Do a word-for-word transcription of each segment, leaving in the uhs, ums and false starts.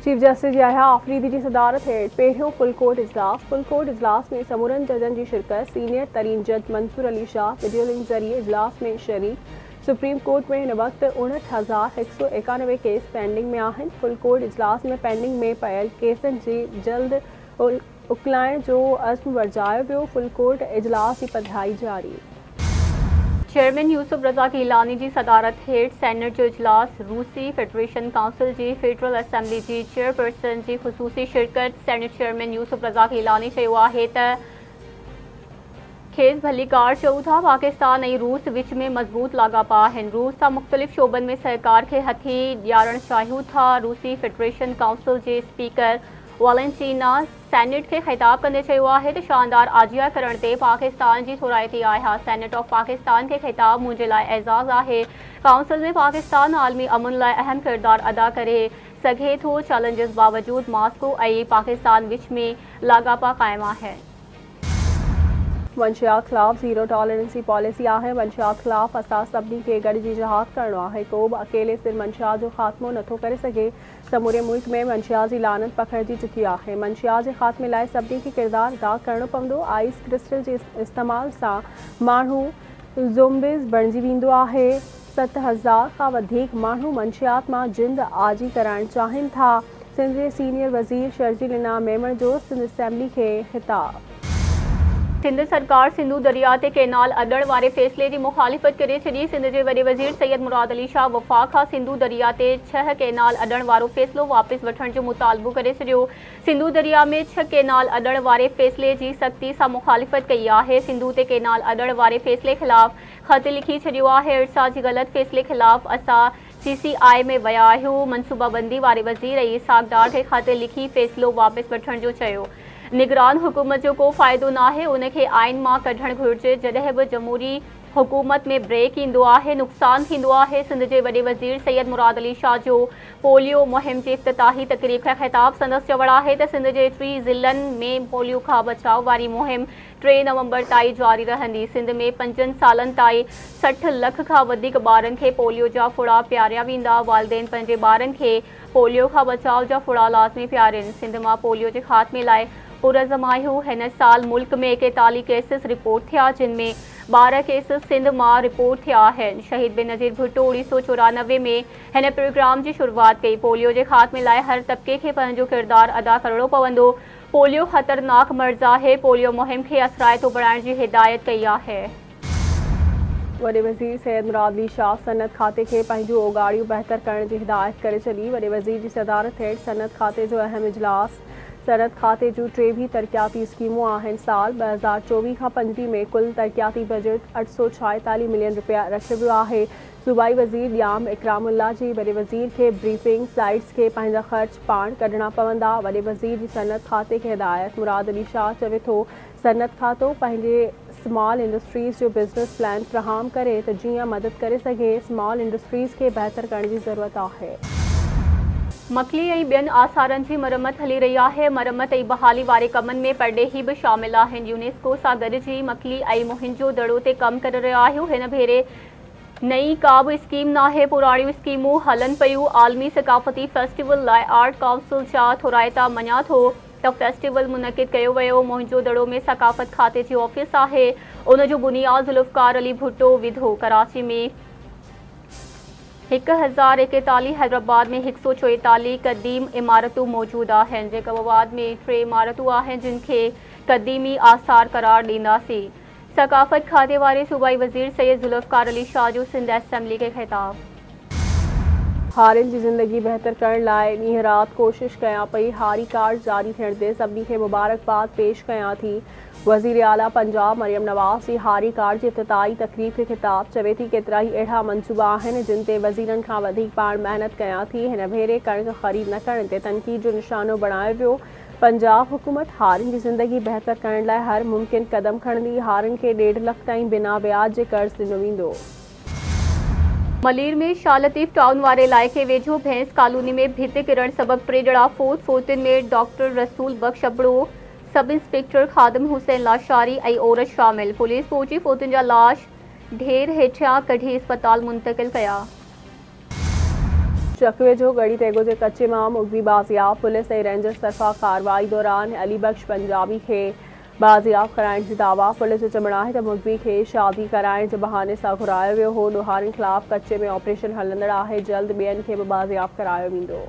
Chief justice Yahya Afridi की सदारत हेठ पहिरियों फुल कोर्ट इजलास फुल कोर्ट इजलास में समूरन जजन की शिरकत। सीनियर तरीन जज मंसूर अली शाह वीडियो लिंक जरिए इजलास में शरीक। सुप्रीम कोर्ट में हिन वक्त उणहठि हज़ार हिकु सौ एकानवे केस पेंडिंग में आहिनि। फुल कोर्ट इजलास में पेंडिंग में पयल केसनि जी जल्द उकलाइण जो अज़्म वरजायो वियो। फुल कोर्ट इजलास की पधिराई जारी। चेयरमैन यूसुफ रज़ा गिलानी की सदारत हेठ सेनेट जो इजलास रूसी फेडरेशन काउंसिल की फेडरल असेंबली की चेयरपर्सन की ख़ुसूसी शिरकत। सेनेट चेयरमैन यूसुफ रज़ा गिलानी चयो आहे त खेस भलीकार चऊं था पाकिस्तान ऐं रूस विच में मज़बूत लाॻापा आहिनि। रूस सां मुख़्तलिफ़ शोबनि में सहकार खे हथी ॾियारणु चाहियूं था। रूसी फेडरेशन काउंसिल के स्पीकर वालेंटीना सेनेट के खिताब कंदे चयो आहे त शानदार आजिया करण ते पाकिस्तान की थोराइती आया। सेनेट ऑफ पाकिस्तान के खिताब मुझे लाइ एजाज़ आहे। काउंसिल में पाकिस्तान आलमी अमन लाइ अहम किरदार अदा करे सघे थो। चैलेंजिस बावजूद मॉस्को ऐं पाकिस्तान विच में लाॻापा क़ाइम आहे। मंशियात खिलाफ ज़ीरो टॉलरेंसी पॉलिसी आहे। मंशियात खिलाफ असां सभिनी खे गॾिजी जिहाद करणो आहे। को बि अकेले सिर मंशियात जो ख़ात्मो नथो करे सघे। समूरे मुल्क में मंशियात जी लानत पखिड़िजी चुकी आहे। मंशियात जे ख़ात्मे लाइ सभिनी खे किरदार अदा करणो पवंदो। आइस क्रिस्टल जे इस्तेमाल सां माण्हू ज़ोम्बिस बणिजी वेंदो आहे। सत हज़ार खां वधीक माण्हू मंशियात मां जिंद आजी कराइण चाहिनि था। सिंध जे सीनियर वज़ीर शर्जील इनाम मेमण जो सिंध असेंबली खे ख़िताब। सिंध सरकार सिंधु दरिया ते कैनाल अॾण वारे फ़ैसिले की मुखालिफ़त करे छॾी। सिंध के वॾे वज़ीर सैयद मुराद अली शाह वफ़ाक़ खां सिंधु दरिया ते छह कैनाल अॾण वारो फ़ैसिलो वापस वठण जो मुतालबो करे छॾियो। सिंधु दरिया में छह कैनाल अॾण वारे फ़ैसिले की सख़्ती सां मुखालिफ़त कई आहे। सिंधु ते कैनाल अॾण वारे फ़ैसिले ख़िलाफ़ ख़त लिखी छॾियो आहे। इरसा जी ग़लत फ़ैसिले ख़िलाफ़ असां सी सी आई में विया आहियूं। मनसूबाबंदी वारे वज़ीर ऐं सागदार खे ख़त लिखी फ़ैसिलो वापस वठण जो चयो। निगरान हुकूमत जो को फ़ाइदो नाहे, उनखे आइन मां कढणु घुरिजे। जॾहिं बि जमहूरी हुकूमत में ब्रेक ईंदो आहे नुक़सान थींदो आहे। सिंध जे वॾे वज़ीर सैयद मुराद अली शाह जो पोलियो मुहिम जे इफ़्तिताही तक़रीब खे ख़िताब संदसि चवणु आहे त सिंध जे टी ज़िलनि में पोलियो खां बचाव वारी मुहिम टे नवंबर ताईं जारी रहंदी। सिंध में पंजनि सालनि ताईं सठि लख खां वधीक ॿारनि खे पोलियो जा फुड़ा पियारिया वेंदा। वालिदैन पंहिंजे ॿारनि खे पोलियो खां बचाव जा फुड़ा लाज़मी पियारनि। सिंध मां पोलियो जे ख़ात्मे लाइ पुरज़म आहियूं। हिन साल मुल्क में एकतालीह केसिस रिपोर्ट थिया, जिन में बारह केसिस सिंध मां रिपोर्ट थिया आहिनि। शहीद बेनज़ीर भुट्टो उणिवीह सौ चौरानवे में हिन प्रोग्राम जी शुरूआत कई। पोलियो जे ख़ात्मे लाइ हर तबिके खे पंहिंजो किरदार अदा करणो पवंदो। पोलियो ख़तरनाक मर्ज़ आहे। पोलियो मुहिम खे असराइतो बणाइण जी हिदायत कई आहे। वॾे वज़ीर सैयद मुराद अली शाह सनत खाते खे पंहिंजूं ओगाड़ियूं बहितर करण जी हिदायत करे छॾी। वॾे वज़ीर जी सदारत हेठि सनत खाते जो अहम इजलास। सनत खाते जूं टेवीह तरक़ियाती स्कीमूं आहिनि। साल ॿ हज़ार चोवीह खां पंजवीह में कुल तरक़ियाती बजट अठ सौ छाएतालीह मिलियन रुपया रखियो वियो आहे। सूबाई वज़ीर ॾियाम इकरामुल्ला जी वॾे वज़ीर खे ब्रीफिंग साइट्स खे पंहिंजा ख़र्च पाण कढणा पवंदा। वॾे वज़ीर जी सनत खाते खे हिदायत। मुराद अली शाह चवे थो सनत खातो पंहिंजे स्मॉल इंडस्ट्रीज़ जो बिज़नेस प्लान फ़राहम करे त जीअं मदद करे सघे। स्मॉल इंडस्ट्रीज़ खे बहितर करण जी ज़रूरत आहे। मकली ऐं ॿियनि आसारनि जी मरम्मत हली रही आहे। मरम्मत ऐं बहाली वारे कमनि में परडेही बि शामिल आहिनि। यूनेस्को सां गॾिजी मकली ऐं मुहिंजो दड़ो ते कमु करे रहिया आहियूं। हिन भेरे नई का बि स्कीम नाहे, पुराणियूं स्कीमूं हलनि पियूं। आलमी सकाफ़ती फेस्टिवल लाइ आर्ट काउंसिल जा थोराइता मञा थो त फेस्टिवल मुनक़िद कयो वियो। मुहिंजो दड़ो में सकाफ़त खाते जी ऑफिस आहे। उनजो बुनियाद ज़ुल्फ़कार अली भुट्टो विधो। कराची में हिकु हज़ार एकतालीह, हैदराबाद में हिकु सौ चोएतालीह क़दीम इमारतूं मौजूदु आहिनि। जैकबाबाद में टे इमारतूं आहिनि जिन खे क़दीमी आसार करार ॾींदासीं। सकाफ़त खाते वारे सूबाई वज़ीर सैयद ज़ुल्फ़कार अली शाह जो सिंध असेंबली खे ख़िताब। हारियुनि जी ज़िंदगी बहितर करण लाइ ॾींहुं राति कोशिश कयां पई। हारी कार्ड जारी थियण ते सभिनी खे मुबारकबाद पेश कयां थी। वज़ीर आला पंजाब मरियम नवाज़ जी हारी कार्ड जी इफ़्तिताही तक़रीब खे ख़िताब। चवे थी केतिरा ई अहिड़ा मनसूबा आहिनि जिन ते वज़ीरनि खां वधीक पाण महिनत कयां थी। हिन भेरे कणिक ख़रीद न करण ते तनक़ीद जो निशानो बणायो वियो। पंजाब हुकूमत हारियुनि जी ज़िंदगी बहितर करण लाइ हर मुमकिन क़दम खणंदी। हारियुनि खे ॾेढ लख ताईं बिना ब्याज जे कर्ज़ ॾिनो वेंदो। मलीर में शाह लतीफ़ टाउन वारे इलाइक़े वेझो भैंस कॉलोनी में भिति किरण सबबि टे ॼणा फोत। फोतियुनि में डॉक्टर रसूल बख्श अबड़ो, सब इंस्पेक्टर खादिम हुसैन लाशारी ऐं औरत शामिल। पुलिस पहुची फोतियुनि जा लाश ढेर हेठियां कढी अस्पताल मुंतक़िल कया। चकवे जो गड़ी तेगो जे कच्चे मां मुगवी बाज़ियाब पुलिस ऐं रेंजर्स तरफ़ां कार्रवाई दौरान अली बख्श पंजाबी खे बाज़ियाब कराइण जी दावा। पुलिस जो चवणु आहे त मुगवी खे शादी कराइण जे बहाने सां घुरायो वियो हो। ॾोहारियुनि ख़िलाफ़ कच्चे में ऑपरेशन हलंदड़ आहे। जल्द ॿियनि खे बि बाज़ियाब करायो वेंदो।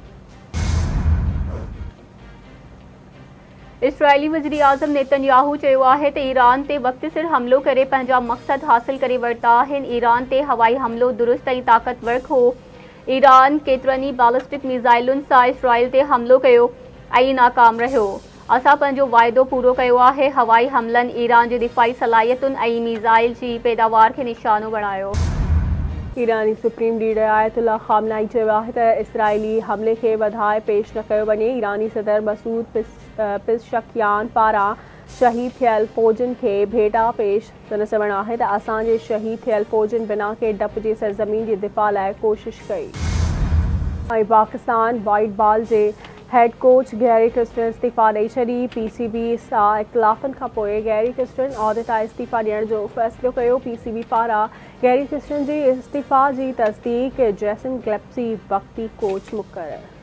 इसराइली वज़ीर आज़म नेतन्याहू चयो आहे त ईरान ते वक़्ति सिर हमलो करे पंहिंजा मक़सद हासिल करे वरिता आहिनि। ईरान ते हवाई हमलो दुरुस्त ऐं ताक़तवर हो। ईरान केतिरनि ई बैलिस्टिक मिसाइलुनि सां इसराइल ते हमलो कयो ऐं नाकाम रहियो। असां पंहिंजो वाइदो पूरो कयो आहे। हवाई हमलनि ईरान जी दिफ़ाई सलाहियतुनि ऐं मिसाइल जी पैदावार खे निशानो बणायो। ईरानी सुप्रीम लीडर आयतुल्ला ख़ामनाई चयो आहे त इसराइली हमले खे वधाए पेश न कयो वञे। ईरानी सदर मसूद पेज़ेश्कियान पारां शहीद थियल फ़ौजनि खे भेटा पेश। संदसि चवणु आहे त असांजे शहीद थियल फ़ौजनि बिना के डप जे सरज़मीन जी दिफ़ा लाइ कोशिश कई। ऐं पाकिस्तान वाइट बॉल जे हेड कोच गैरी क्रिस्टन इस्तीफ़ा ॾेई छॾी। पी सी बी सां इख़्तिलाफ़नि खां पोइ गैरी क्रिस्टन उहिदे तां इस्तीफ़ा ॾियण जो फ़ैसिलो कयो। पी सी बी पारां गैरी क्रिस्टन जी इस्तीफ़ा जी तस्दीक़। जेसन गिलेस्पी वक़्ती कोच मुक़ररु।